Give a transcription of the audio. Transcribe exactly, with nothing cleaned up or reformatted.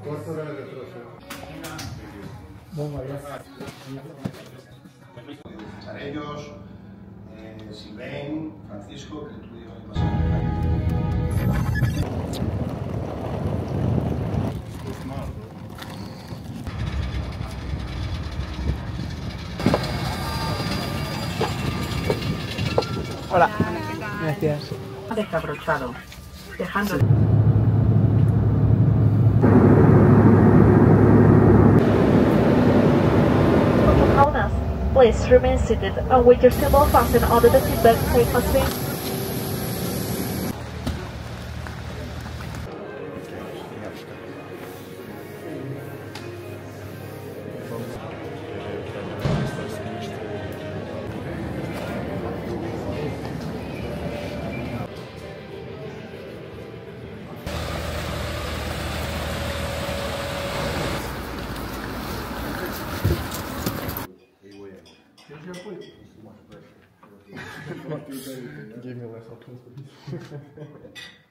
Cuarto de retroso. Ellos, eh, Silvain, Francisco, que tú digas más. Hola. Gracias. Desabrochado, dejando... Please remain seated and with your seatbelt fastened under the seatbelt safely. Give me less options.